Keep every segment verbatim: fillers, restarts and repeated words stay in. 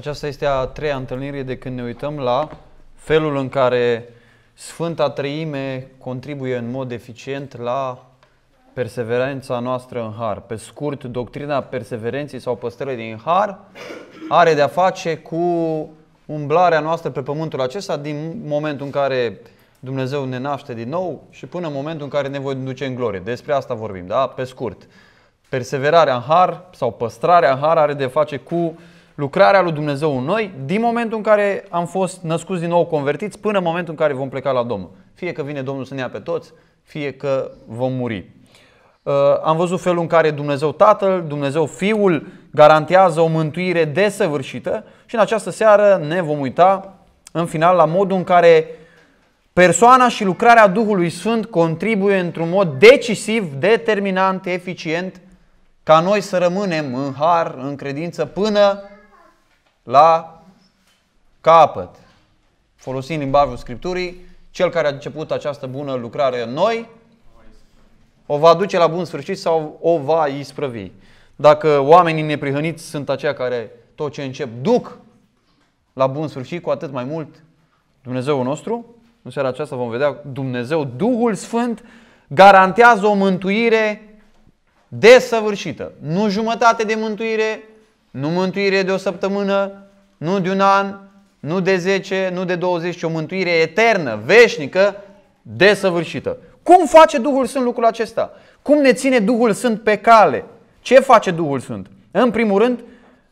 Aceasta este a treia întâlnire de când ne uităm la felul în care Sfânta Treime contribuie în mod eficient la perseverența noastră în har. Pe scurt, doctrina perseverenței sau păstrării din har are de-a face cu umblarea noastră pe pământul acesta din momentul în care Dumnezeu ne naște din nou și până în momentul în care ne voi duce în glorie. Despre asta vorbim, da? Pe scurt. Perseverarea în har sau păstrarea în har are de-a face cu lucrarea lui Dumnezeu în noi din momentul în care am fost născuți din nou convertiți până în momentul în care vom pleca la Domnul. Fie că vine Domnul să ne ia pe toți, fie că vom muri. Am văzut felul în care Dumnezeu Tatăl, Dumnezeu Fiul garantează o mântuire desăvârșită și în această seară ne vom uita în final la modul în care persoana și lucrarea Duhului Sfânt contribuie într-un mod decisiv, determinant, eficient ca noi să rămânem în har, în credință până la capăt. Folosind limbajul Scripturii, cel care a început această bună lucrare în noi o va duce la bun sfârșit sau o va isprăvi. Dacă oamenii neprihăniți sunt aceia care tot ce încep duc la bun sfârșit, cu atât mai mult Dumnezeul nostru, în seara aceasta vom vedea, Dumnezeu, Duhul Sfânt, garantează o mântuire desăvârșită. Nu jumătate de mântuire, nu mântuire de o săptămână, nu de un an, nu de zece, nu de douăzeci, ci o mântuire eternă, veșnică, desăvârșită. Cum face Duhul Sfânt lucrul acesta? Cum ne ține Duhul Sfânt pe cale? Ce face Duhul Sfânt? În primul rând,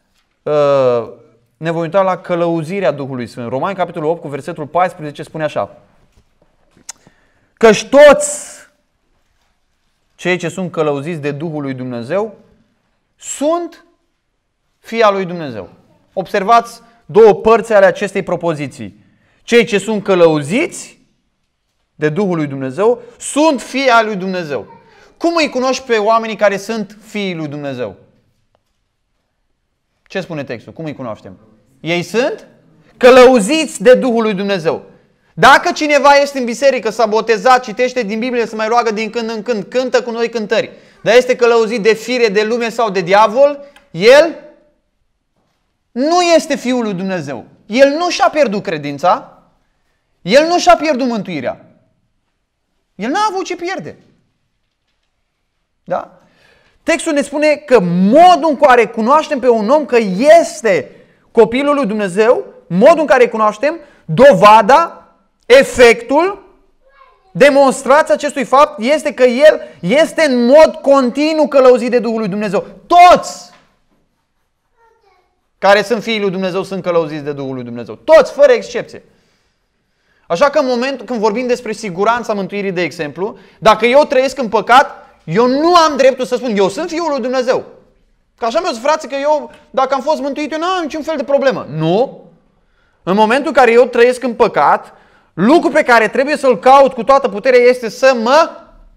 ne vom uita la călăuzirea Duhului Sfânt. Romani, capitolul opt, cu versetul paisprezece, spune așa: căci toți cei ce sunt călăuziți de Duhul lui Dumnezeu sunt fii al lui Dumnezeu. Observați două părți ale acestei propoziții. Cei ce sunt călăuziți de Duhul lui Dumnezeu sunt fii al lui Dumnezeu. Cum îi cunoști pe oamenii care sunt fiii lui Dumnezeu? Ce spune textul? Cum îi cunoaștem? Ei sunt călăuziți de Duhul lui Dumnezeu. Dacă cineva este în biserică, s-a botezat, citește din Biblie, se mai roagă din când în când, cântă cu noi cântări, dar este călăuzit de fire, de lume sau de diavol, el nu este fiul lui Dumnezeu. El nu și-a pierdut credința, el nu și-a pierdut mântuirea. El n-a avut ce pierde. Da? Textul ne spune că modul în care cunoaștem pe un om că este copilul lui Dumnezeu, modul în care cunoaștem, dovada, efectul, demonstrația acestui fapt este că el este în mod continuu călăuzit de Duhul lui Dumnezeu. Toți care sunt fiii lui Dumnezeu sunt călăuziți de Duhul lui Dumnezeu. Toți, fără excepție. Așa că în momentul când vorbim despre siguranța mântuirii, de exemplu, dacă eu trăiesc în păcat, eu nu am dreptul să spun, eu sunt fiul lui Dumnezeu. Că așa mi-o zis frații că eu, dacă am fost mântuit, eu nu am niciun fel de problemă. Nu. În momentul în care eu trăiesc în păcat, lucrul pe care trebuie să-l caut cu toată puterea este să mă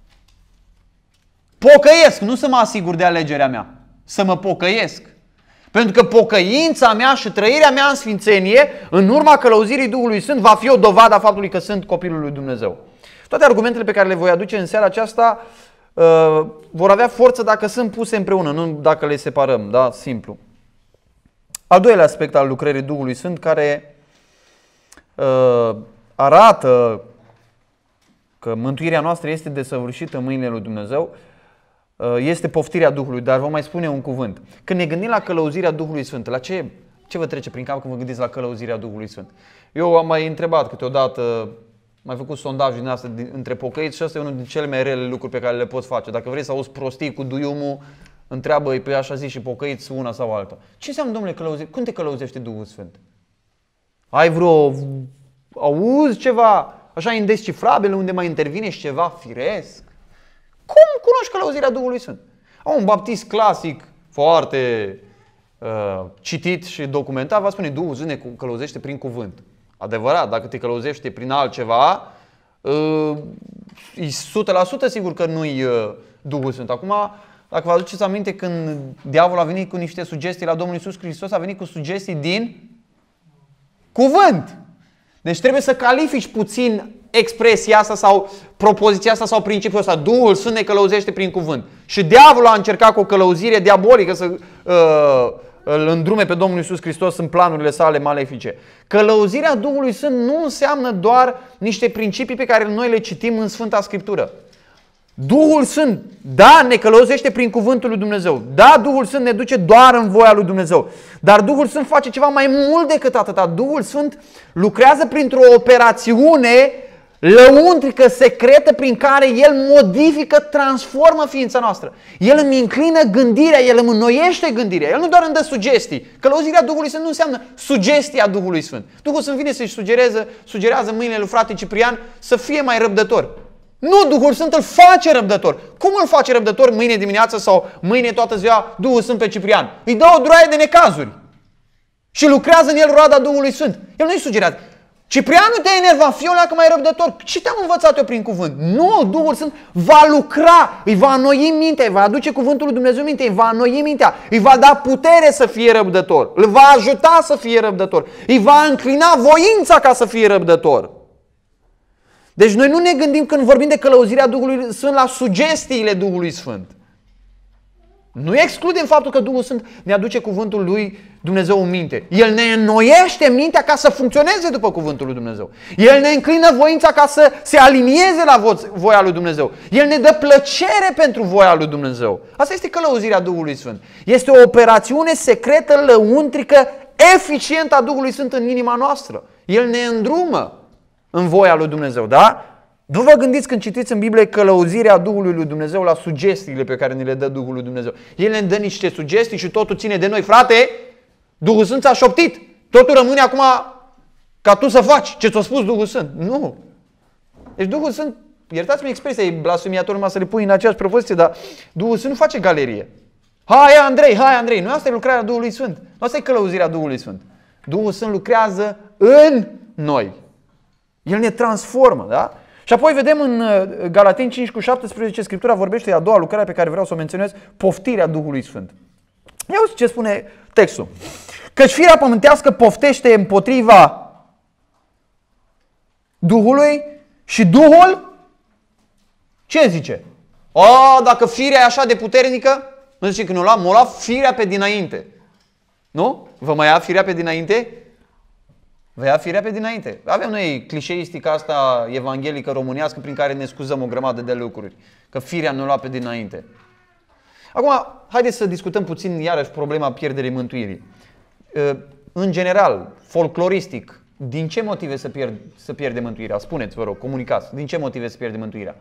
pocăiesc, nu să mă asigur de alegerea mea. Să mă pocăiesc. Pentru că pocăința mea și trăirea mea în sfințenie, în urma călăuzirii Duhului Sfânt, va fi o dovadă a faptului că sunt copilul lui Dumnezeu. Toate argumentele pe care le voi aduce în seara aceasta uh, vor avea forță dacă sunt puse împreună, nu dacă le separăm, da? Simplu. Al doilea aspect al lucrării Duhului Sfânt care uh, arată că mântuirea noastră este desăvârșită în mâinile lui Dumnezeu este poftirea Duhului, dar vă mai spune un cuvânt. Când ne gândim la călăuzirea Duhului Sfânt, la ce, ce vă trece prin cap când vă gândiți la călăuzirea Duhului Sfânt? Eu am mai întrebat câteodată, mai făcut sondaj din asta între pocăiți și asta e unul din cele mai rele lucruri pe care le poți face. Dacă vrei să auzi prostii cu duiumul, întreabă-i pe așa zi și pocăiți una sau alta. Ce înseamnă, domnule, călăuzire? Cum te călăuzește Duhul Sfânt? Ai vreo, auzi ceva așa indescifrabil unde mai intervine și ceva firesc? Cum cunoști călăuzirea Duhului Sfânt? Au un baptist clasic, foarte uh, citit și documentat, va spune Duhul Sfânt ne călăuzește prin cuvânt. Adevărat, dacă te călăuzește prin altceva, uh, e o sută la sută sigur că nu-i uh, Duhul Sfânt. Acum, dacă vă aduceți aminte, când diavolul a venit cu niște sugestii la Domnul Iisus Hristos, a venit cu sugestii din cuvânt. Deci trebuie să califici puțin expresia asta sau propoziția asta sau principiul ăsta. Duhul Sfânt ne călăuzește prin cuvânt. Și diavolul a încercat cu o călăuzire diabolică să uh, îl îndrume pe Domnul Iisus Hristos în planurile sale malefice. Călăuzirea Duhului Sfânt nu înseamnă doar niște principii pe care noi le citim în Sfânta Scriptură. Duhul Sfânt, da, ne călăuzește prin cuvântul lui Dumnezeu. Da, Duhul Sfânt ne duce doar în voia lui Dumnezeu. Dar Duhul Sfânt face ceva mai mult decât atâta. Duhul Sfânt lucrează printr-o operațiune lăuntrică, secretă, prin care El modifică, transformă ființa noastră. El îmi înclină gândirea, El îmi înnoiește gândirea. El nu doar îmi dă sugestii. Călăuzirea Duhului Sfânt nu înseamnă sugestia Duhului Sfânt. Duhul Sfânt vine să-și sugereze, sugerează mâinile lui frate Ciprian să fie mai răbdător. Nu, Duhul Sfânt îl face răbdător. Cum îl face răbdător mâine dimineață sau mâine toată ziua Duhul Sfânt pe Ciprian? Îi dă o droaie de necazuri. Și lucrează în el roada Duhului Sfânt. El nu-i sugerează. Ciprian, nu te enerva, fii o leacă mai răbdător. Ce te-am învățat eu prin cuvânt? Nu, Duhul Sfânt va lucra, îi va înnoi mintea, îi va aduce cuvântul lui Dumnezeu mintea, îi va înnoi mintea, îi va da putere să fie răbdător, îl va ajuta să fie răbdător, îi va înclina voința ca să fie răbdător. Deci noi nu ne gândim când vorbim de călăuzirea Duhului Sfânt la sugestiile Duhului Sfânt. Nu excludem faptul că Duhul Sfânt ne aduce cuvântul lui Dumnezeu în minte. El ne înnoiește mintea ca să funcționeze după cuvântul lui Dumnezeu. El ne înclină voința ca să se alinieze la voia lui Dumnezeu. El ne dă plăcere pentru voia lui Dumnezeu. Asta este călăuzirea Duhului Sfânt. Este o operațiune secretă, lăuntrică, eficientă a Duhului Sfânt în inima noastră. El ne îndrumă în voia lui Dumnezeu, da? Nu vă gândiți când citiți în Biblie călăuzirea Duhului lui Dumnezeu la sugestiile pe care ni le dă Duhul lui Dumnezeu. El ne dă niște sugestii și totul ține de noi. Frate, Duhul Sfânt ți-a șoptit. Totul rămâne acum ca tu să faci ce ți-a spus Duhul Sfânt. Nu. Deci Duhul Sfânt, iertați-mi expresia, e blasfemiator numai să le pui în aceeași propoziție, dar Duhul Sfânt nu face galerie. Hai Andrei, hai Andrei. Nu asta e lucrarea Duhului Sfânt. Nu asta e călăuzirea Duhului Sfânt. Duhul Sfânt lucrează în noi. El ne transformă, da? Și apoi vedem în Galateni cinci cu șaptesprezece, Scriptura vorbește de a doua lucrare pe care vreau să o menționez, poftirea Duhului Sfânt. Ia uite ce spune textul. Căci firea pământească poftește împotriva Duhului și Duhul, ce zice? O, dacă firea e așa de puternică, nu zice că nu lua, m-o lua firea pe dinainte. Nu? Vă mai ia firea pe dinainte? Vă ia firea pe dinainte. Avem noi clișeistica asta evanghelică românească prin care ne scuzăm o grămadă de lucruri. Că firea nu lua pe dinainte. Acum, haideți să discutăm puțin iarăși problema pierderii mântuirii. În general, folcloristic, din ce motive să, pierd, să pierde mântuirea? Spuneți, vă rog, comunicați. Din ce motive să pierde mântuirea?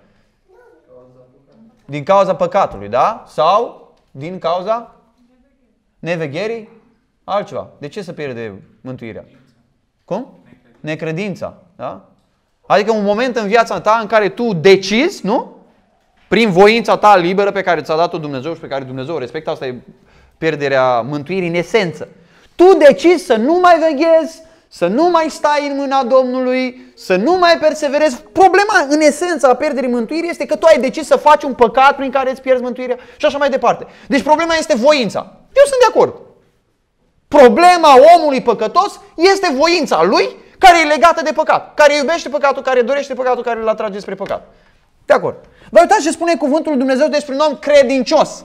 Din cauza păcatului, da? Sau din cauza nevegherii? Altceva. De ce să pierde mântuirea? Cum? Necredința. Da? Adică un moment în viața ta în care tu decizi, nu? Prin voința ta liberă pe care ți-a dat-o Dumnezeu și pe care Dumnezeu o respectă, asta e pierderea mântuirii în esență. Tu decizi să nu mai veghezi, să nu mai stai în mâna Domnului, să nu mai perseverezi. Problema în esență a pierderii mântuirii este că tu ai decis să faci un păcat prin care îți pierzi mântuirea și așa mai departe. Deci problema este voința. Eu sunt de acord. Problema omului păcătos este voința lui care e legată de păcat, care iubește păcatul, care dorește păcatul, care îl atrage spre păcat. De acord. Dar uitați ce spune cuvântul lui Dumnezeu despre un om credincios.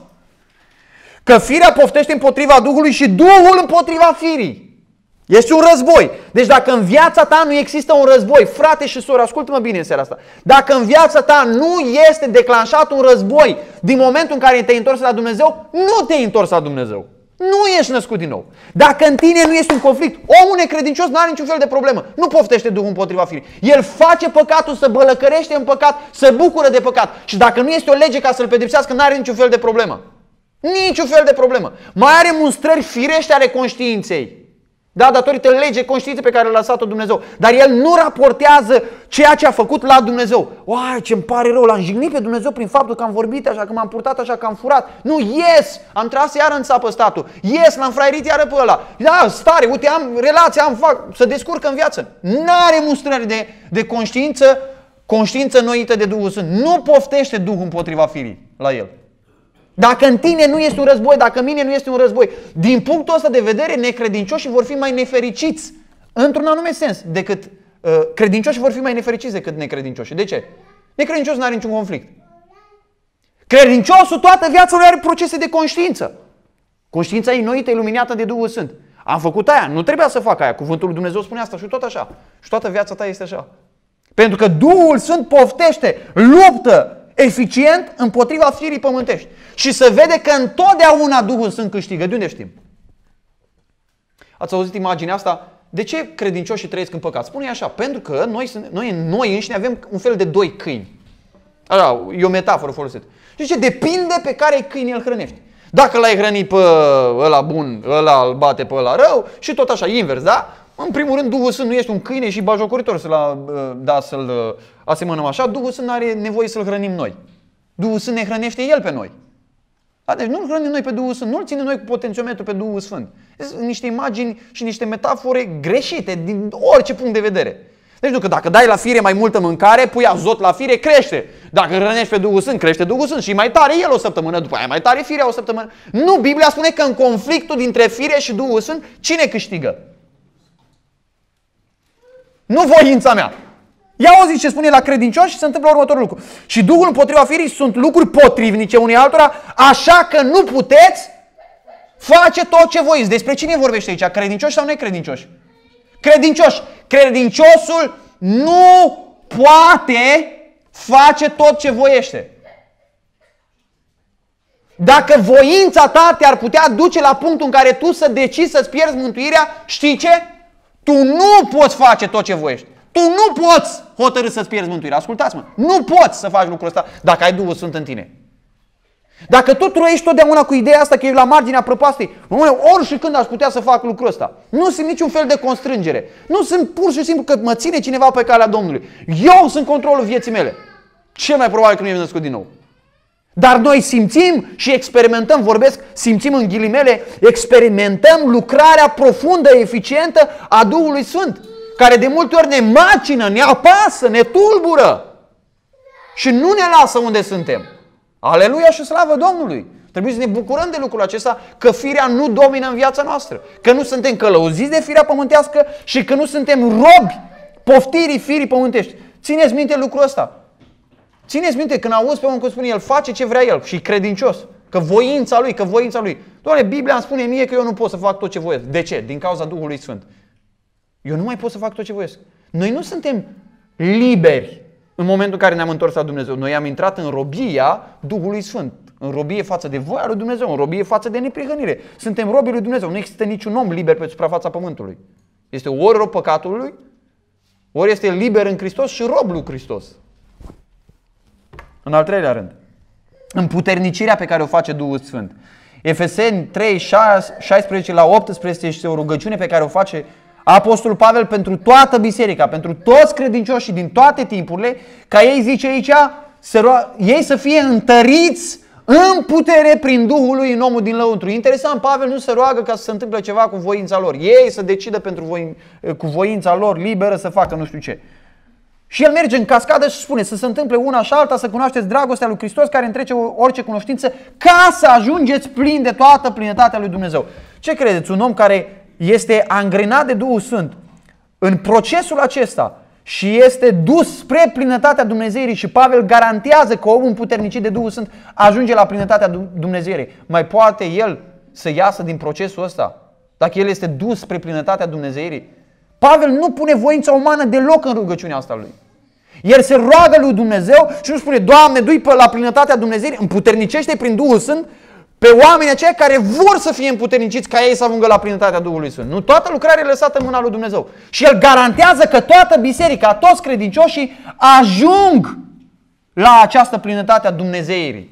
Că firea poftește împotriva Duhului și Duhul împotriva firii. Este un război. Deci dacă în viața ta nu există un război, frate și soră, ascultă-mă bine în seara asta. Dacă în viața ta nu este declanșat un război din momentul în care te-ai întors la Dumnezeu, nu te-ai întors la Dumnezeu. Nu ești născut din nou. Dacă în tine nu este un conflict, omul necredincios nu are niciun fel de problemă. Nu poftește Duhul împotriva firii. El face păcatul, să bălăcărește în păcat, se bucură de păcat. Și dacă nu este o lege ca să-l pedepsească, nu are niciun fel de problemă. Niciun fel de problemă. Mai are mustrări firește ale conștiinței. Da, datorită legii conștiinței pe care l-a lăsat-o Dumnezeu. Dar el nu raportează ceea ce a făcut la Dumnezeu. Uai, ce-mi pare rău, l-am jignit pe Dumnezeu prin faptul că am vorbit așa, că m-am purtat așa, că am furat. Nu, yes, am tras iară în țapă statul. Yes, l-am fraierit iară pe ăla. Da, stare, uite, am relație, am fac, să descurcă în viață. N-are mustrări de, de conștiință, conștiință noită de Duhul Sfânt. Nu poftește Duhul împotriva firii la el. Dacă în tine nu este un război, dacă în mine nu este un război, din punctul ăsta de vedere, necredincioșii vor fi mai nefericiți, într-un anume sens, decât uh, credincioșii vor fi mai nefericiți decât necredincioșii. De ce? Necredinciosul nu are niciun conflict. Credinciosul toată viața lui are procese de conștiință. Conștiința înnoită, iluminată de Duhul Sfânt. Am făcut aia, nu trebuia să fac aia. Cuvântul lui Dumnezeu spune asta și tot așa. Și toată viața ta este așa. Pentru că Duhul Sfânt poftește, luptă eficient împotriva firii pământești. Și se vede că întotdeauna Duhul Sfânt câștigă. De unde știm? Ați auzit imaginea asta? De ce credincioșii trăiesc în păcat? Spune așa, pentru că noi, noi, noi înșine avem un fel de doi câini. Așa, e o metaforă folosită. Și zice, depinde pe care câini îl hrănești. Dacă l-ai hrănit pe ăla bun, ăla îl bate pe ăla rău și tot așa, invers, da? În primul rând, Duhul Sfânt nu ești un câine și bajocoritor să-l, da, să-l asemănăm așa. Duhul Sfânt nu are nevoie să-l hrănim noi. Duhul Sfânt ne hrănește El pe noi. Da? Deci nu-l hrănim noi pe Duhul Sfânt, nu-l ținem noi cu potențiometru pe Duhul Sfânt. Sunt niște imagini și niște metafore greșite din orice punct de vedere. Deci nu că dacă dai la fire mai multă mâncare, pui azot la fire, crește. Dacă hrănești pe Duhul Sfânt, crește Duhul Sfânt și mai tare el o săptămână, după aia mai tare firea o săptămână. Nu, Biblia spune că în conflictul dintre fire și Duhul Sfânt, cine câștigă? Nu voința mea. Ia auziți ce spune la credincioși și se întâmplă următorul lucru. Și Duhul împotriva firii sunt lucruri potrivnice unei altora, așa că nu puteți face tot ce voiți. Despre cine vorbește aici? Credincioși sau necredincioși? Credincioși. Credinciosul nu poate face tot ce voiește. Dacă voința ta te-ar putea duce la punctul în care tu să decizi să-ți pierzi mântuirea, știi ce? Tu nu poți face tot ce voiești. Tu nu poți hotărî să-ți pierzi mântuirea. Ascultați-mă. Nu poți să faci lucrul ăsta dacă ai Duhul Sfânt în tine. Dacă tu trăiești totdeauna cu ideea asta că ești la marginea prăpastei, ori și când aș putea să fac lucrul ăsta, nu simt niciun fel de constrângere. Nu sunt pur și simplu că mă ține cineva pe calea Domnului. Eu sunt controlul vieții mele. Cel mai probabil că nu ești născut din nou. Dar noi simțim și experimentăm, vorbesc, simțim în ghilimele, experimentăm lucrarea profundă, eficientă a Duhului Sfânt, care de multe ori ne macină, ne apasă, ne tulbură și nu ne lasă unde suntem. Aleluia și slavă Domnului! Trebuie să ne bucurăm de lucrul acesta, că firea nu domină în viața noastră, că nu suntem călăuziți de firea pământească și că nu suntem robi poftirii firii pământești. Țineți minte lucrul ăsta. Țineți minte când auzi pe omul cum spune el face ce vrea el și e credincios, că voința lui, că voința lui. Doamne, Biblia îmi spune mie că eu nu pot să fac tot ce voiesc. De ce? Din cauza Duhului Sfânt. Eu nu mai pot să fac tot ce voiesc. Noi nu suntem liberi în momentul în care ne-am întors la Dumnezeu. Noi am intrat în robia Duhului Sfânt. În robie față de voia lui Dumnezeu, în robie față de neprihănire. Suntem robii lui Dumnezeu. Nu există niciun om liber pe suprafața pământului. Este ori rob păcatului, ori este liber în Hristos și rob lui Hristos. În al treilea rând, împuternicirea pe care o face Duhul Sfânt. Efeseni trei, șaisprezece la optsprezece este o rugăciune pe care o face Apostolul Pavel pentru toată biserica, pentru toți credincioșii din toate timpurile, ca ei, zice aici, să ro- ei să fie întăriți în putere prin Duhul lui în omul din lăuntru. Interesant, Pavel nu se roagă ca să se întâmple ceva cu voința lor. Ei să decidă pentru voi, cu voința lor liberă să facă nu știu ce. Și el merge în cascadă și spune să se întâmple una și alta, să cunoașteți dragostea lui Hristos care întrece orice cunoștință, ca să ajungeți plini de toată plinătatea lui Dumnezeu. Ce credeți? Un om care este angrenat de Duhul Sfânt în procesul acesta și este dus spre plinătatea Dumnezeirii și Pavel garantează că omul împuternicit de Duhul Sfânt ajunge la plinătatea Dumnezeirii. Mai poate el să iasă din procesul ăsta dacă el este dus spre plinătatea Dumnezeirii? Pavel nu pune voința umană deloc în rugăciunea asta lui. El se roagă lui Dumnezeu și nu spune, Doamne, du-i pe la plinătatea Dumnezeirii, împuternicește prin Duhul Sfânt pe oamenii aceia care vor să fie împuterniciți ca ei să ajungă la plinătatea Duhului Sfânt. Nu, toată lucrarea e lăsată în mâna lui Dumnezeu. Și el garantează că toată biserica, toți credincioșii ajung la această plinătate a Dumnezeirii.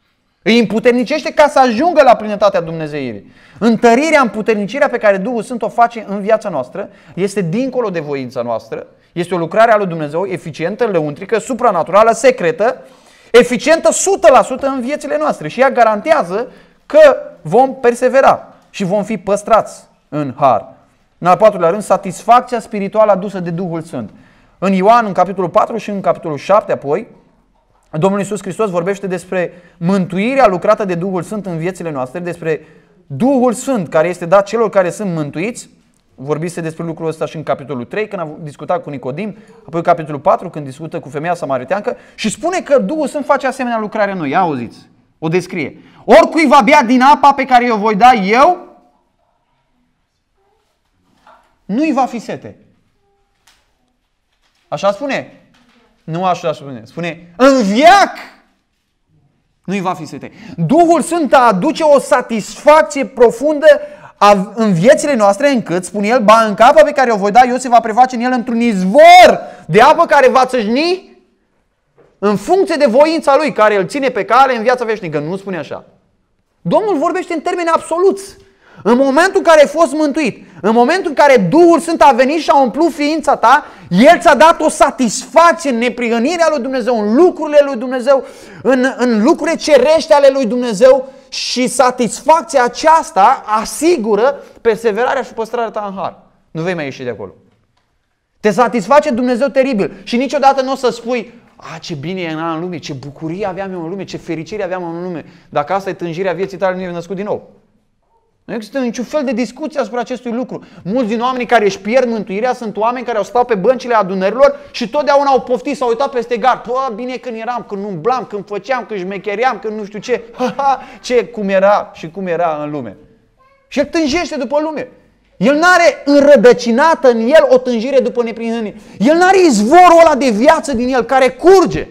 Îi împuternicește ca să ajungă la plinătatea Dumnezeirii. Întărirea, împuternicirea pe care Duhul Sfânt o face în viața noastră este dincolo de voința noastră. Este o lucrare a lui Dumnezeu eficientă, lăuntrică, supranaturală, secretă, eficientă o sută la sută în viețile noastre. Și ea garantează că vom persevera și vom fi păstrați în har. În al patrulea rând, satisfacția spirituală adusă de Duhul Sfânt. În Ioan, în capitolul patru și în capitolul șapte apoi, Domnul Iisus Hristos vorbește despre mântuirea lucrată de Duhul Sfânt în viețile noastre, despre Duhul Sfânt care este dat celor care sunt mântuiți. Vorbise despre lucrul ăsta și în capitolul trei, când a discutat cu Nicodim, apoi capitolul patru, când discută cu femeia samariteancă și spune că Duhul Sfânt face asemenea lucrare în noi. Ia auziți, O descrie. Oricui va bea din apa pe care o voi da eu, nu-i va fi sete. Așa spune? Nu așa spune. Spune, în veac nu-i va fi sete. Duhul Sfânt aduce o satisfacție profundă în viețile noastre, încât, spune el, ba încă apa pe care o voi da eu se va preface în el într-un izvor de apă care va țâșni în funcție de voința lui, care îl ține pe cale în viața veșnică. Nu spune așa. Domnul vorbește în termeni absoluți. În momentul în care ai fost mântuit, în momentul în care Duhul Sfânt a venit și a umplut ființa ta, El ți-a dat o satisfacție în neprihănirea lui Dumnezeu, în lucrurile lui Dumnezeu, în, în lucrurile cerești ale lui Dumnezeu, și satisfacția aceasta asigură perseverarea și păstrarea ta în har. Nu vei mai ieși de acolo. Te satisface Dumnezeu teribil și niciodată nu o să spui: a, ce bine era în lume, ce bucurie aveam eu în lume, ce fericire aveam în lume. Dacă asta e tânjirea vieții tale, nu e născut din nou. Nu există niciun fel de discuție asupra acestui lucru. Mulți din oamenii care își pierd mântuirea sunt oameni care au stat pe băncile adunărilor și totdeauna au poftit, s-au uitat peste gard. Pă, bine când eram, când umblam, când făceam, când șmecheream, când nu știu ce. Ha, ha, ce, cum era și cum era în lume. Și el tânjește după lume. El n-are înrădăcinată în el o tânjire după neprihănire. El n-are izvorul ăla de viață din el care curge.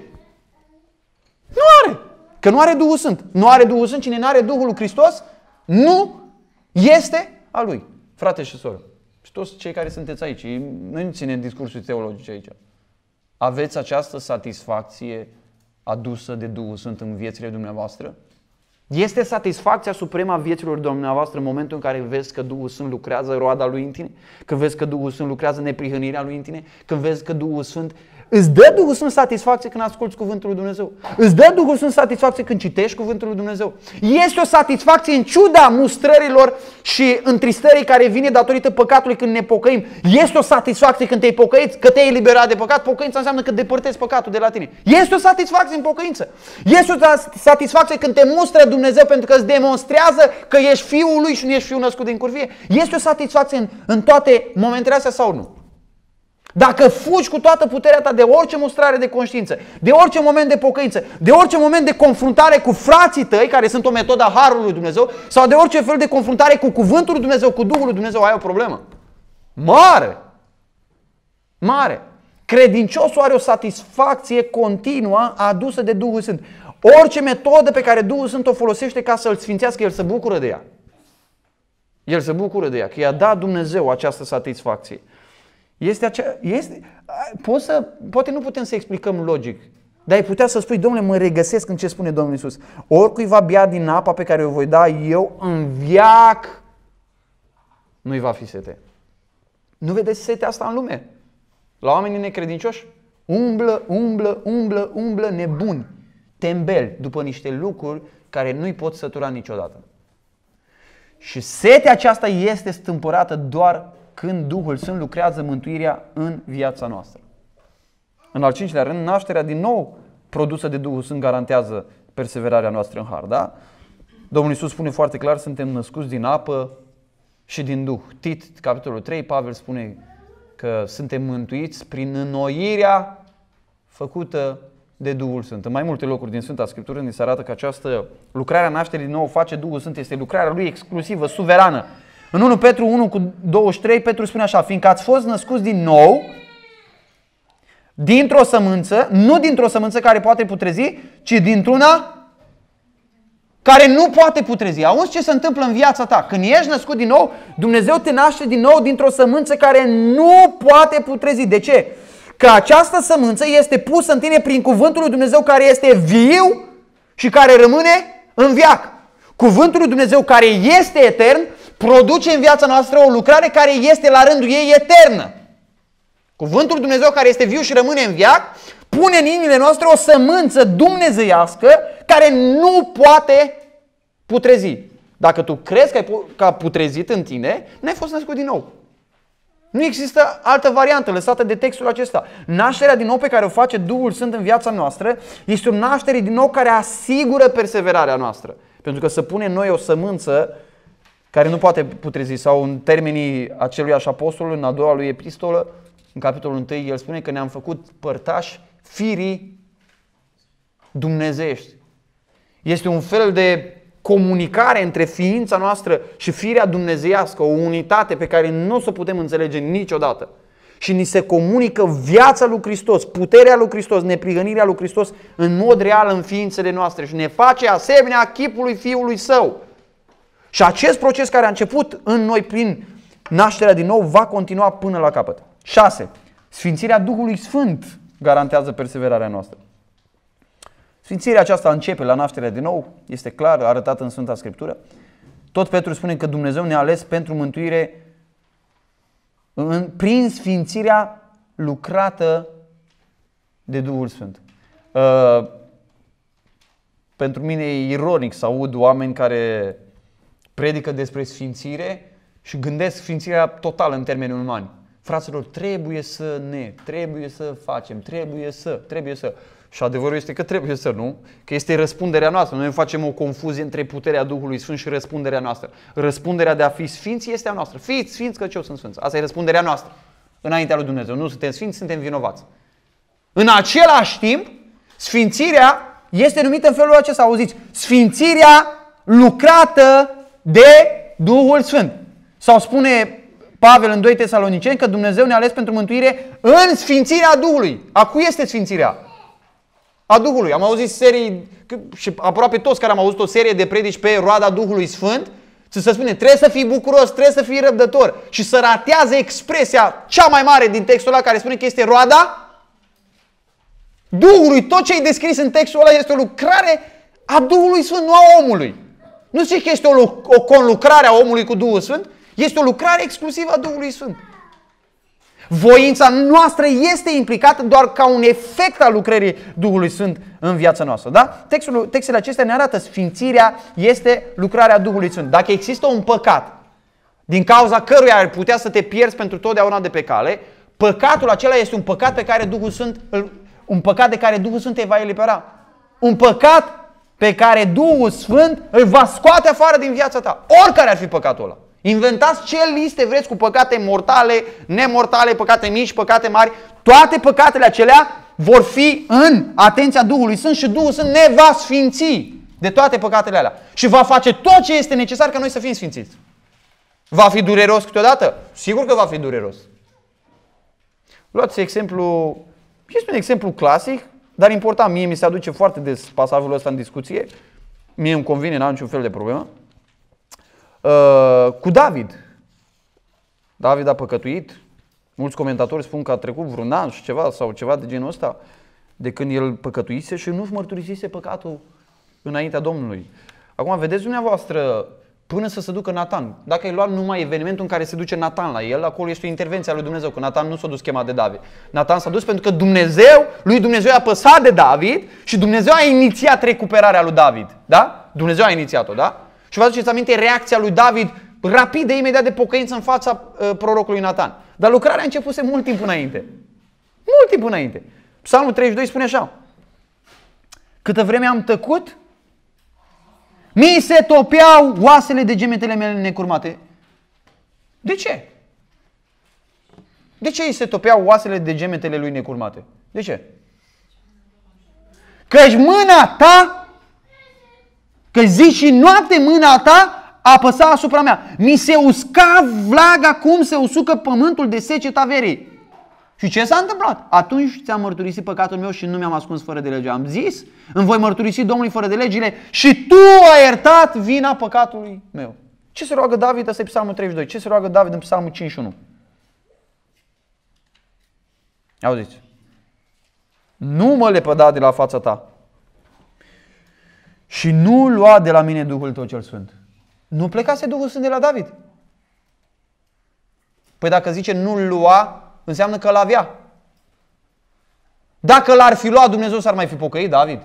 Nu are. Că nu are Duhul Sfânt. Nu are Duhul Sfânt. Cine nu are Duhul lui Hristos, nu este a lui. Frate și soră. Și toți cei care sunteți aici, noi nu ținem discursuri teologice aici. Aveți această satisfacție adusă de Duhul Sfânt în viețile dumneavoastră? Este satisfacția supremă a vieților dumneavoastră în momentul în care vezi că Duhul Sfânt lucrează roada lui în tine? Când vezi că Duhul Sfânt lucrează neprihănirea lui în tine? Când vezi că Duhul Sfânt îți dă Duhul Sfânt satisfacție când asculți cuvântul lui Dumnezeu? Îți dă Duhul Sfânt satisfacție când citești cuvântul lui Dumnezeu? Este o satisfacție în ciuda mustrărilor și întristării care vine datorită păcatului când ne pocăim. Este o satisfacție când te-ai pocăit, că te-ai eliberat de păcat. Pocăința înseamnă că depărtezi păcatul de la tine. Este o satisfacție în pocăință. Este o satisfacție când te mustră Dumnezeu pentru că îți demonstrează că ești fiul lui și nu ești fiul născut din curvie. Este o satisfacție în, în toate momentele astea sau nu? Dacă fugi cu toată puterea ta de orice mustrare de conștiință, de orice moment de pocăință, de orice moment de confruntare cu frații tăi, care sunt o metodă a Harului lui Dumnezeu, sau de orice fel de confruntare cu cuvântul lui Dumnezeu, cu Duhul lui Dumnezeu, ai o problemă mare. Mare. Credinciosul are o satisfacție continuă adusă de Duhul Sfânt. Orice metodă pe care Duhul Sfânt o folosește ca să-l sfințească, el se bucură de ea. El se bucură de ea, că i-a dat Dumnezeu această satisfacție. Este acea, este, poți să, poate nu putem să explicăm logic, dar ai putea să spui: Domnule, mă regăsesc în ce spune Domnul Iisus. Oricui va bea din apa pe care o voi da eu, în veac nu-i va fi sete. Nu vedeți setea asta în lume? La oamenii necredincioși? Umblă, umblă, umblă, umblă nebuni, tembeli, după niște lucruri care nu-i pot sătura niciodată. Și setea aceasta este stâmpărată doar când Duhul Sfânt lucrează mântuirea în viața noastră. În al cincilea rând, nașterea din nou produsă de Duhul Sfânt garantează perseverarea noastră în har. Da? Domnul Iisus spune foarte clar: suntem născuți din apă și din Duh. Tit, capitolul trei, Pavel spune că suntem mântuiți prin înnoirea făcută de Duhul Sfânt. În mai multe locuri din Sfânta Scriptură ni se arată că această lucrare a nașterii din nou face Duhul Sfânt, este lucrarea lui exclusivă, suverană. În unu Petru unu cu douăzeci și trei, Petru spune așa: fiindcă ați fost născuți din nou, dintr-o sămânță, nu dintr-o sămânță care poate putrezi, ci dintr-una care nu poate putrezi. Auzi ce se întâmplă în viața ta? Când ești născut din nou, Dumnezeu te naște din nou dintr-o sămânță care nu poate putrezi. De ce? Că această sămânță este pusă în tine prin cuvântul lui Dumnezeu, care este viu și care rămâne în veac. Cuvântul lui Dumnezeu, care este etern, produce în viața noastră o lucrare care este la rândul ei eternă. Cuvântul lui Dumnezeu, care este viu și rămâne în veac, pune în inimile noastre o sămânță dumnezeiască care nu poate putrezi. Dacă tu crezi că a putrezit în tine, n-ai fost născut din nou. Nu există altă variantă lăsată de textul acesta. Nașterea din nou pe care o face Duhul Sfânt în viața noastră este o naștere din nou care asigură perseverarea noastră. Pentru că să pune în noi o sămânță care nu poate putrezi, sau în termenii acelui așa apostol, în a doua lui epistolă, în capitolul unu, el spune că ne-am făcut părtași firii dumnezeiești. Este un fel de comunicare între ființa noastră și firea dumnezeiască, o unitate pe care nu o să putem înțelege niciodată. Și ni se comunică viața lui Hristos, puterea lui Hristos, neprihănirea lui Hristos în mod real în ființele noastre și ne face asemenea chipului Fiului Său. Și acest proces care a început în noi prin nașterea din nou va continua până la capăt. șase. Sfințirea Duhului Sfânt garantează perseverarea noastră. Sfințirea aceasta începe la nașterea din nou, este clar arătată în Sfânta Scriptură. Tot Petru spune că Dumnezeu ne-a ales pentru mântuire în, prin sfințirea lucrată de Duhul Sfânt. Uh, pentru mine e ironic să aud oameni care predică despre sfințire și gândesc sfințirea totală în termeni umani. Fraților, trebuie să ne, trebuie să facem, trebuie să, trebuie să. Și adevărul este că trebuie să, nu? Că este răspunderea noastră. Noi facem o confuzie între puterea Duhului Sfânt și răspunderea noastră. Răspunderea de a fi sfinți este a noastră. Fiți sfinți că eu sunt sfinț. Asta e răspunderea noastră. Înaintea lui Dumnezeu. Nu suntem sfinți, suntem vinovați. În același timp, sfințirea este numită în felul acesta. Auziți? Sfințirea lucrată de Duhul Sfânt. Sau spune Pavel în doi Tesaloniceni că Dumnezeu ne-a ales pentru mântuire în sfințirea Duhului. A cui este sfințirea? A Duhului. Am auzit serii, și aproape toți care am auzit o serie de predici pe roada Duhului Sfânt, ți se spune, trebuie să fii bucuros, trebuie să fii răbdător. Și să ratează expresia cea mai mare din textul ăla care spune că este roada Duhului. Tot ce ai descris în textul ăla este o lucrare a Duhului Sfânt, nu a omului. Nu zic că este o, o conlucrare a omului cu Duhul Sfânt, este o lucrare exclusivă a Duhului Sfânt. Voința noastră este implicată doar ca un efect al lucrării Duhului Sfânt în viața noastră. Da? Textul, textele acestea ne arată sfințirea este lucrarea Duhului Sfânt. Dacă există un păcat din cauza căruia ar putea să te pierzi pentru totdeauna de pe cale, păcatul acela este un păcat pe care Duhul Sfânt, un păcat de care Duhul Sfânt te va elibera. Un păcat pe care Duhul Sfânt îl va scoate afară din viața ta. Oricare ar fi păcatul ăla. Inventați ce liste vreți cu păcate mortale, nemortale, păcate mici, păcate mari. Toate păcatele acelea vor fi în atenția Duhului Sfânt și Duhul Sfânt ne va sfinți de toate păcatele alea. Și va face tot ce este necesar ca noi să fim sfințiți. Va fi dureros câteodată? Sigur că va fi dureros. Luați exemplu, este un exemplu clasic, dar important. Mie mi se aduce foarte des pasajul ăsta în discuție. Mie îmi convine, n-am niciun fel de problemă. Uh, cu David. David a păcătuit. Mulți comentatori spun că a trecut vreun an și ceva sau ceva de genul ăsta de când el păcătuise și nu-și mărturisise păcatul înaintea Domnului. Acum vedeți dumneavoastră, până să se ducă Natan, dacă ai luat numai evenimentul în care se duce Natan la el, acolo este o intervenție a lui Dumnezeu, că Natan nu s-a dus chemat de David. Natan s-a dus pentru că Dumnezeu, lui Dumnezeu a păsat de David și Dumnezeu a inițiat recuperarea lui David. Da? Dumnezeu a inițiat-o, da? Și vă aduceți aminte reacția lui David rapidă, imediat de pocăință în fața uh, prorocului Natan. Dar lucrarea a începuse mult timp înainte. Mult timp înainte. Psalmul treizeci și doi spune așa: câtă vreme am tăcut, mi se topeau oasele de gemetele mele necurmate. De ce? De ce îi se topeau oasele de gemetele lui necurmate? De ce? Căci mâna ta, că zi și noapte mâna ta apăsa asupra mea. Mi se usca vlaga cum se usucă pământul de seceta verii. Și ce s-a întâmplat? Atunci ți-am mărturisit păcatul meu și nu mi-am ascuns fără de lege. Am zis, îmi voi mărturisi Domnului fără de legile și tu ai iertat vina păcatului meu. Ce se roagă David? Asta e Psalmul treizeci și doi. Ce se roagă David în Psalmul cincizeci și unu? Auziți? Nu mă lepăda de la fața ta și nu lua de la mine Duhul tău cel Sfânt. Nu plecase Duhul Sfânt de la David? Păi dacă zice nu-l lua, înseamnă că l-avea. Dacă l-ar fi luat, Dumnezeu s-ar mai fi pocăit, David?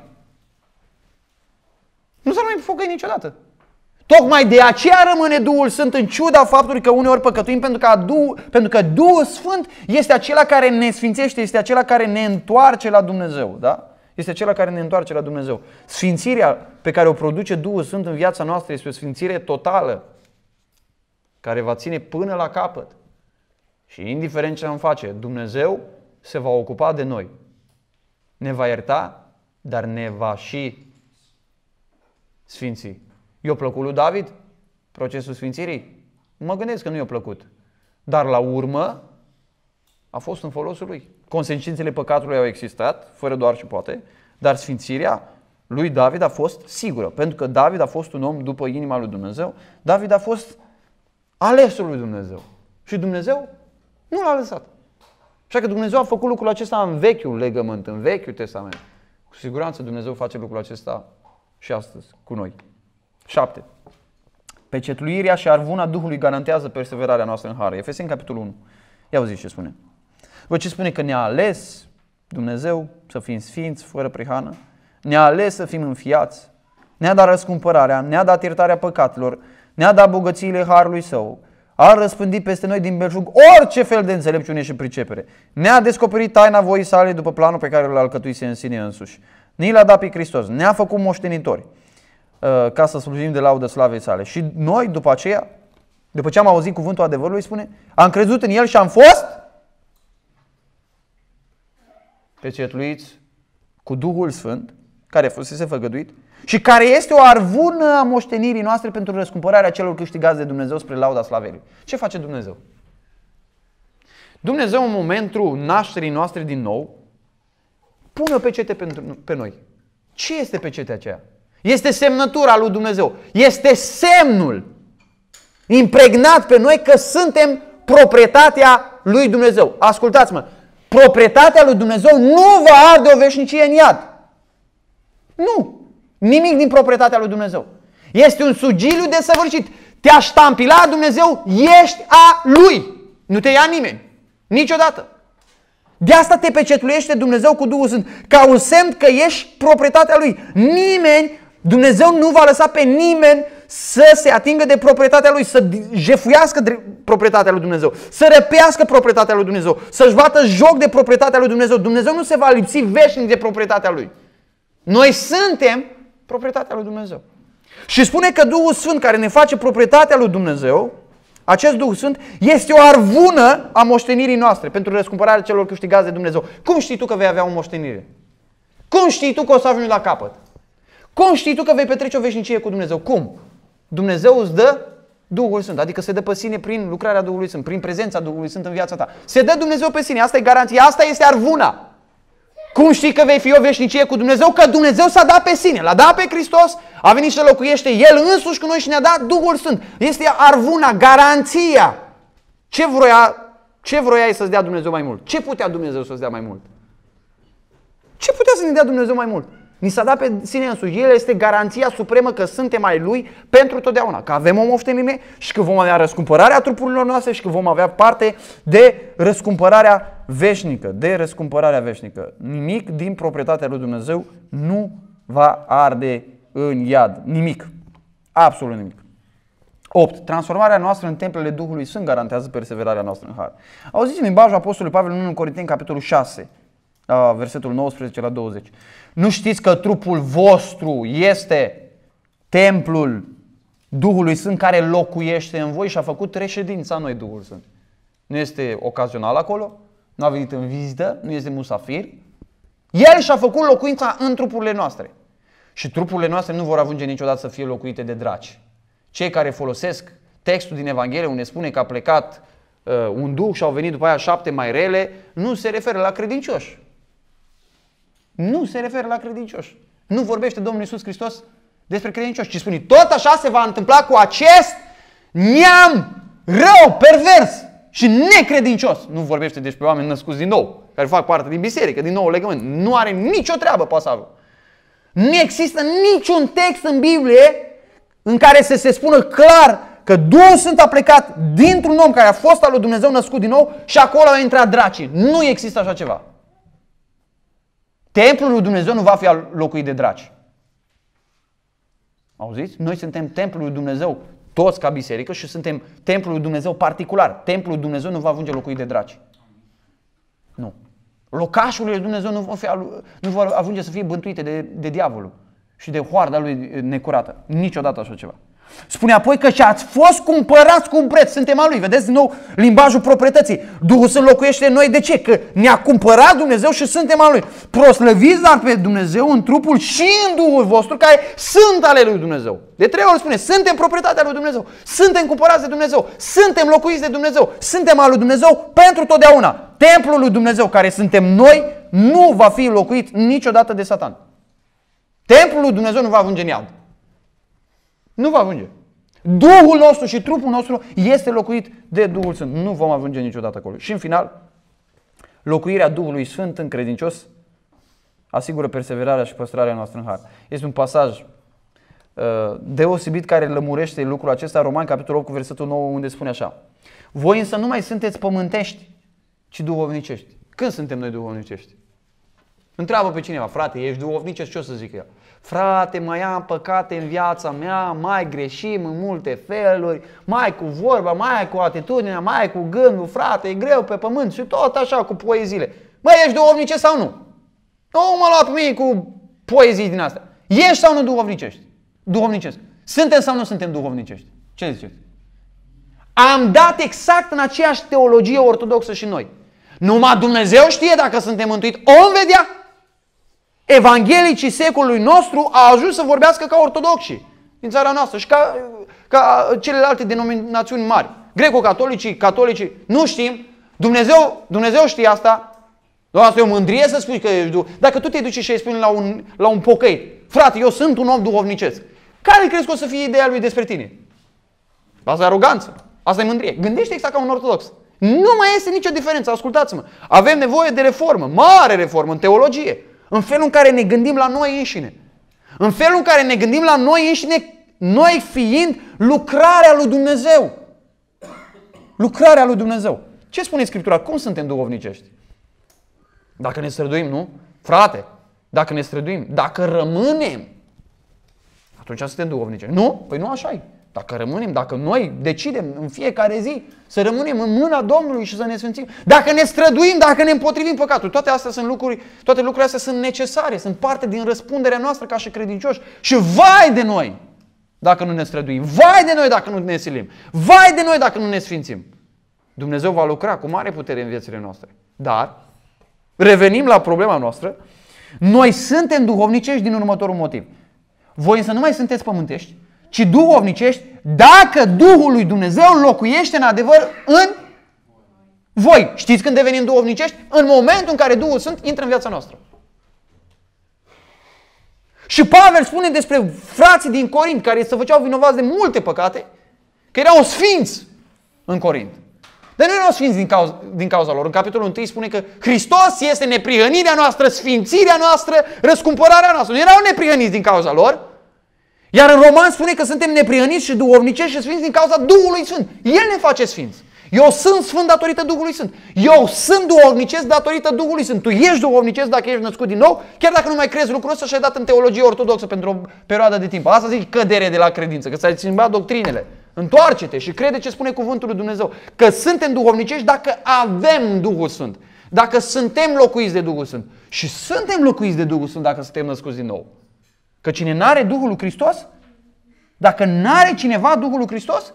Nu s-ar mai fi pocăit niciodată. Tocmai de aceea rămâne Duhul Sfânt în ciuda faptului că uneori păcătuim, pentru că, Duh, pentru că Duhul Sfânt este acela care ne sfințește, este acela care ne întoarce la Dumnezeu. Da? Este acela care ne întoarce la Dumnezeu. Sfințirea pe care o produce Duhul Sfânt în viața noastră este o sfințire totală, care va ține până la capăt. Și indiferent ce am face, Dumnezeu se va ocupa de noi. Ne va ierta, dar ne va și sfinții. I-a plăcut lui David procesul sfințirii? Mă gândesc că nu i-a plăcut. Dar la urmă a fost în folosul lui. Consecințele păcatului au existat, fără doar și poate, dar sfințirea lui David a fost sigură. Pentru că David a fost un om după inima lui Dumnezeu. David a fost alesul lui Dumnezeu. Și Dumnezeu nu l-a lăsat. Așa că Dumnezeu a făcut lucrul acesta în Vechiul Legământ, în Vechiul Testament. Cu siguranță Dumnezeu face lucrul acesta și astăzi cu noi. șapte. Pecetluirea și arvuna Duhului garantează perseverarea noastră în har. Efeseni, capitolul unu. Ia auziți ce spune. Vă ce spune că ne-a ales Dumnezeu să fim sfinți, fără prihană, ne-a ales să fim înfiați, ne-a dat răscumpărarea, ne-a dat iertarea păcatelor, ne-a dat bogățiile harului său, a răspândit peste noi din belșug orice fel de înțelepciune și pricepere, ne-a descoperit taina voii sale după planul pe care l-a alcătuise în sine însuși, ni l-a dat pe Hristos, ne-a făcut moștenitori ca să slujim de laudă slavei sale. Și noi după aceea, după ce am auzit cuvântul adevărului, spune, am crezut în el și am fost pecetluiți cu Duhul Sfânt, care fusese făgăduit și care este o arvună a moștenirii noastre pentru răscumpărarea celor câștigați de Dumnezeu spre lauda slavei lui. Ce face Dumnezeu? Dumnezeu în momentul nașterii noastre din nou pune o pecete pentru, pe noi. Ce este pecetea aceea? Este semnătura lui Dumnezeu. Este semnul impregnat pe noi că suntem proprietatea lui Dumnezeu. Ascultați-mă! Proprietatea lui Dumnezeu nu va arde o veșnicie în iad. Nu! Nimic din proprietatea lui Dumnezeu. Este un sigiliu desăvârșit. Te-a ștampilat Dumnezeu, ești a Lui. Nu te ia nimeni. Niciodată. De asta te pecetluiește Dumnezeu cu Duhul Sfânt. Ca un semn că ești proprietatea Lui. Nimeni, Dumnezeu nu va lăsa pe nimeni să se atingă de proprietatea Lui, să jefuiască proprietatea lui Dumnezeu, să răpească proprietatea lui Dumnezeu, să-și bată joc de proprietatea lui Dumnezeu. Dumnezeu nu se va lipsi veșnic de proprietatea Lui. Noi suntem proprietatea lui Dumnezeu. Și spune că Duhul Sfânt care ne face proprietatea lui Dumnezeu, acest Duh Sfânt este o arvună a moștenirii noastre pentru răscumpărarea celor câștigați de Dumnezeu. Cum știi tu că vei avea o moștenire? Cum știi tu că o să ajungi la capăt? Cum știi tu că vei petrece o veșnicie cu Dumnezeu? Cum? Dumnezeu îți dă Duhul Sfânt, adică se dă pe sine prin lucrarea Duhului Sfânt, prin prezența Duhului Sfânt în viața ta. Se dă Dumnezeu pe sine, asta e garanția, asta este arvuna. Cum știi că vei fi o veșnicie cu Dumnezeu? Că Dumnezeu s-a dat pe sine, l-a dat pe Hristos, a venit să locuiește El însuși cu noi și ne-a dat Duhul Sfânt. Este arvuna, garanția. Ce vroia, ce vroiai să-ți dea Dumnezeu mai mult? Ce putea Dumnezeu să-ți dea mai mult? Ce putea să ne dea Dumnezeu mai mult? Ni s-a dat pe sine însuși. El este garanția supremă că suntem ai Lui pentru totdeauna. Că avem o moștenire și că vom avea răscumpărarea trupurilor noastre și că vom avea parte de răscumpărarea veșnică. De răscumpărarea veșnică. Nimic din proprietatea lui Dumnezeu nu va arde în iad. Nimic. Absolut nimic. opt. Transformarea noastră în templele Duhului Sfânt garantează perseverarea noastră în har. Auziți în limbajul Apostolului Pavel în unu Corinteni, capitolul șase, versetul nouăsprezece la douăzeci. Nu știți că trupul vostru este templul Duhului Sfânt care locuiește în voi și a făcut reședința în noi Duhul Sfânt. Nu este ocazional acolo, nu a venit în vizită, nu este musafir. El și-a făcut locuința în trupurile noastre. Și trupurile noastre nu vor ajunge niciodată să fie locuite de draci. Cei care folosesc textul din Evanghelie unde spune că a plecat uh, un duh și au venit după aia șapte mai rele, nu se referă la credincioși. Nu se referă la credincioși. Nu vorbește Domnul Iisus Hristos despre credincioși, ci spune tot așa se va întâmpla cu acest neam rău, pervers și necredincios. Nu vorbește despre oameni născuți din nou, care fac parte din biserică, din nou legământ. Nu are nicio treabă pasajul. Nu există niciun text în Biblie în care să se spună clar că Duhul Sfânt a plecat dintr-un om care a fost al lui Dumnezeu născut din nou și acolo au intrat dracii. Nu există așa ceva. Templul lui Dumnezeu nu va fi locuit de draci. Auziți? Noi suntem templul lui Dumnezeu toți ca biserică și suntem templul lui Dumnezeu particular. Templul lui Dumnezeu nu va ajunge locuit de draci. Nu. Locașurile lui Dumnezeu nu vor, fi, nu vor ajunge să fie bântuite de, de diavolul și de hoarda lui necurată. Niciodată așa ceva. Spune apoi că și ați fost cumpărați cu un preț. Suntem a Lui. Vedeți din nou limbajul proprietății. Duhul Sfânt locuiește în noi. De ce? Că ne-a cumpărat Dumnezeu și suntem a Lui. Proslăviți dar pe Dumnezeu în trupul și în Duhul vostru care sunt ale Lui Dumnezeu. De trei ori spune, suntem proprietatea Lui Dumnezeu. Suntem cumpărați de Dumnezeu. Suntem locuiți de Dumnezeu. Suntem al Lui Dumnezeu pentru totdeauna. Templul Lui Dumnezeu care suntem noi nu va fi locuit niciodată de Satan. Templul Lui Dumnezeu nu va ajunge în iad. Nu va ajunge. Duhul nostru și trupul nostru este locuit de Duhul Sfânt. Nu vom ajunge niciodată acolo. Și în final, locuirea Duhului Sfânt în credincios asigură perseverarea și păstrarea noastră în har. Este un pasaj uh, deosebit care lămurește lucrul acesta, Romani, capitolul opt, cu versetul nouă, unde spune așa: voi însă nu mai sunteți pământești, ci duhovnicești. Când suntem noi duhovnicești? Întreabă pe cineva, frate, ești duhovnicesc? Ce o să zic eu? Frate, mai am păcate în viața mea, mai greșim în multe feluri, mai cu vorba, mai cu atitudinea, mai cu gândul, frate, e greu pe pământ și tot așa cu poeziile. Măi, ești duhovnicesc sau nu? Nu mă lua pe mine cu poezii din astea. Ești sau nu duhovnicești? Duhovnicesc. Suntem sau nu suntem duhovnicești? Ce ziceți? Am dat exact în aceeași teologie ortodoxă și noi. Numai Dumnezeu știe dacă suntem mântuiți. Om vedea. Evanghelicii secolului nostru au ajuns să vorbească ca ortodoxi din țara noastră și ca, ca celelalte denominațiuni mari. Greco-catolicii, catolicii, nu știm. Dumnezeu, Dumnezeu știe asta. Doar asta e o mândrie să spui că ești. Dacă tu te duci și îi spui la un, la un pocăit, frate, eu sunt un om duhovnicesc, care crezi că o să fie ideea lui despre tine? Asta e aroganță. Asta e mândrie. Gândește exact ca un ortodox. Nu mai este nicio diferență. Ascultați-mă. Avem nevoie de reformă, mare reformă în teologie. În felul în care ne gândim la noi înșine. În felul în care ne gândim la noi înșine, noi fiind lucrarea lui Dumnezeu. Lucrarea lui Dumnezeu. Ce spune Scriptura? Cum suntem duhovnicești? Dacă ne străduim, nu? Frate, dacă ne străduim, dacă rămânem, atunci suntem duhovnicești. Nu? Păi nu așa e. Dacă rămânem, dacă noi decidem în fiecare zi să rămânem în mâna Domnului și să ne sfințim, dacă ne străduim, dacă ne împotrivim păcatul, toate astea sunt lucruri, toate lucrurile astea sunt necesare, sunt parte din răspunderea noastră ca și credincioși. Și vai de noi dacă nu ne străduim, vai de noi dacă nu ne silim, vai de noi dacă nu ne sfințim. Dumnezeu va lucra cu mare putere în viețile noastre. Dar, revenim la problema noastră, noi suntem duhovnicești din următorul motiv. Voi însă nu mai sunteți pământești, ci duhovnicești, dacă Duhul lui Dumnezeu locuiește în adevăr în voi. Știți când devenim duhovnicești? În momentul în care Duhul Sfânt intră în viața noastră. Și Pavel spune despre frații din Corint, care se făceau vinovați de multe păcate, că erau sfinți în Corint. Dar nu erau sfinți din cauza, din cauza lor. În capitolul unu spune că Hristos este neprihănirea noastră, sfințirea noastră, răscumpărarea noastră. Nu erau neprihăniți din cauza lor. Iar în Roman spune că suntem neprihăniți și duhovnicești și sfinți din cauza Duhului Sfânt. El ne face sfinți. Eu sunt sfânt datorită Duhului Sfânt. Eu sunt duhovnicesc datorită Duhului Sfânt. Tu ești duhovnicesc dacă ești născut din nou, chiar dacă nu mai crezi lucrul ăsta și ai dat în teologie ortodoxă pentru o perioadă de timp. Asta zic cădere de la credință, că ți-ai schimbat doctrinele. Întoarce-te și crede ce spune cuvântul lui Dumnezeu. Că suntem duhovnicești dacă avem Duhul Sfânt. Dacă suntem locuiți de Duhul Sfânt. Și suntem locuiți de Duhul Sfânt dacă suntem născuți din nou. Că cine n-are Duhul lui Hristos, dacă n-are cineva Duhul lui Hristos,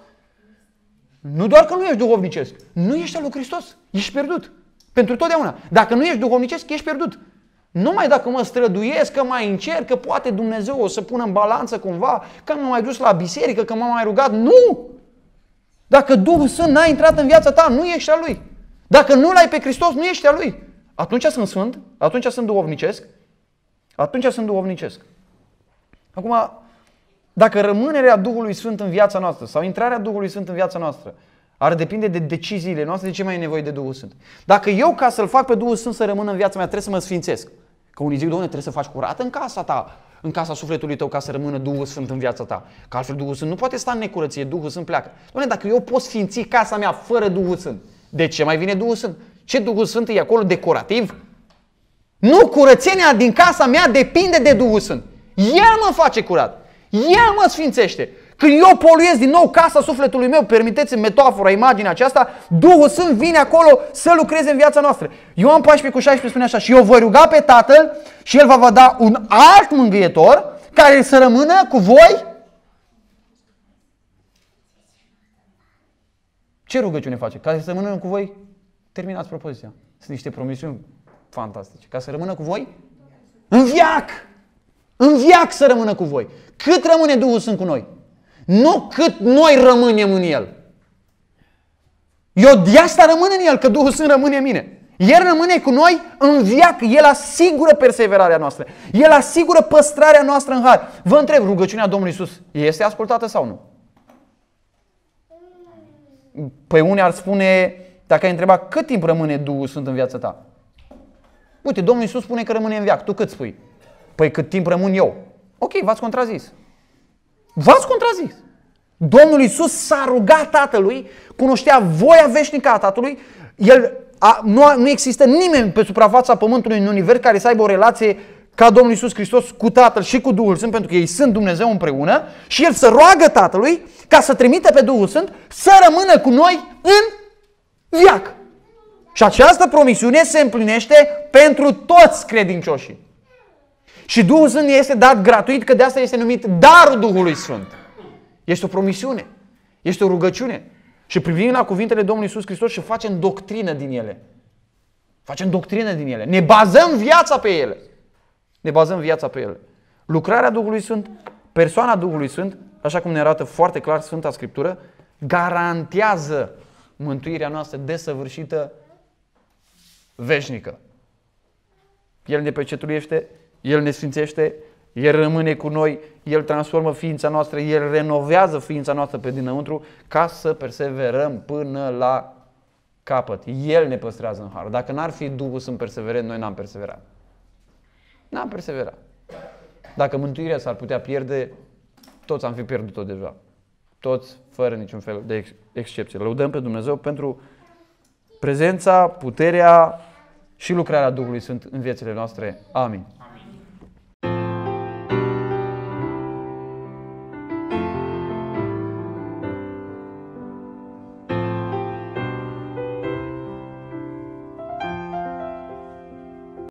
nu doar că nu ești duhovnicesc, nu ești al lui Hristos, ești pierdut. Pentru totdeauna. Dacă nu ești duhovnicesc, ești pierdut. Numai dacă mă străduiesc, că mai încerc, că poate Dumnezeu o să pună în balanță cumva, că m-am mai dus la biserică, că m-am mai rugat. Nu! Dacă Duhul Sfânt n-a intrat în viața ta, nu ești al Lui. Dacă nu l-ai pe Hristos, nu ești al Lui. Atunci sunt sfânt, atunci sunt duhovnicesc, atunci sunt duhovnicesc. Acum, dacă rămânerea Duhului Sfânt în viața noastră sau intrarea Duhului Sfânt în viața noastră ar depinde de deciziile noastre, de ce mai e nevoie de Duhul Sfânt? Dacă eu, ca să-L fac pe Duhul Sfânt să rămână în viața mea, trebuie să mă sfințesc. Că unii zic, Doamne, trebuie să faci curat în casa ta, în casa sufletului tău, ca să rămână Duhul Sfânt în viața ta. Că altfel Duhul Sfânt nu poate sta în necurăție, Duhul Sfânt pleacă. Doamne, dacă eu pot sfinți casa mea fără Duhul Sfânt, de ce mai vine Duhul Sfânt? Ce Duhul Sfânt e acolo decorativ? Nu, curățenia din casa mea depinde de Duhul Sfânt. El mă face curat. El mă sfințește. Când eu poluiesc din nou casa sufletului meu, permiteți-mi metafora, imaginea aceasta, Duhul Sfânt vine acolo să lucreze în viața noastră. Ioan paisprezece cu șaisprezece spune așa: și eu voi ruga pe Tatăl și El va vă da un alt mângâietor care să rămână cu voi Ce rugăciune face? Ca să rămână cu voi? Terminați propoziția. Sunt niște promisiuni fantastice. Ca să rămână cu voi? În viac! În viac să rămână cu voi. Cât rămâne Duhul Sfânt cu noi? Nu cât noi rămânem în El. Eu de asta rămân în El, că Duhul Sfânt rămâne în mine. El rămâne cu noi în viac. El asigură perseverarea noastră. El asigură păstrarea noastră în har. Vă întreb, rugăciunea Domnului Iisus este ascultată sau nu? Păi unii ar spune, dacă ai întrebat, cât timp rămâne Duhul Sfânt în viața ta? Uite, Domnul Iisus spune că rămâne în viac. Tu cât spui? Păi cât timp rămân eu. Ok, v-ați contrazis. V-ați contrazis. Domnul Iisus s-a rugat Tatălui, cunoștea voia veșnică a Tatălui. El a, nu, nu există nimeni pe suprafața pământului în univers care să aibă o relație ca Domnul Iisus Hristos cu Tatăl și cu Duhul Sfânt, pentru că ei sunt Dumnezeu împreună, și El să roagă Tatălui ca să trimită pe Duhul Sfânt să rămână cu noi în viac. Și această promisiune se împlinește pentru toți credincioșii. Și Duhul Sfânt este dat gratuit, că de asta este numit darul Duhului Sfânt. Este o promisiune. Este o rugăciune. Și privim la cuvintele Domnului Iisus Hristos și facem doctrină din ele. Facem doctrină din ele. Ne bazăm viața pe ele. Ne bazăm viața pe ele. Lucrarea Duhului Sfânt, persoana Duhului Sfânt, așa cum ne arată foarte clar Sfânta Scriptură, garantează mântuirea noastră desăvârșită, veșnică. El ne pecetuiește, El ne sfințește, El rămâne cu noi, El transformă ființa noastră, El renovează ființa noastră pe dinăuntru ca să perseverăm până la capăt. El ne păstrează în har. Dacă n-ar fi Duhul Sfânt perseverent, noi n-am perseverat. N-am perseverat. Dacă mântuirea s-ar putea pierde, toți am fi pierdut-o deja. Toți, fără niciun fel de ex- excepție. Lăudăm pe Dumnezeu pentru prezența, puterea și lucrarea Duhului Sfânt în viețile noastre. Amin.